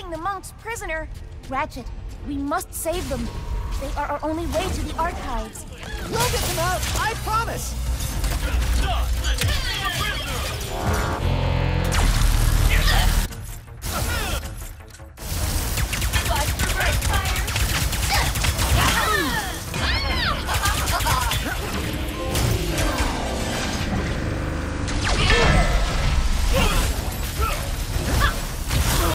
holding the monks prisoner. Ratchet, we must save them. They are our only way to the archives. We'll get them out, I promise!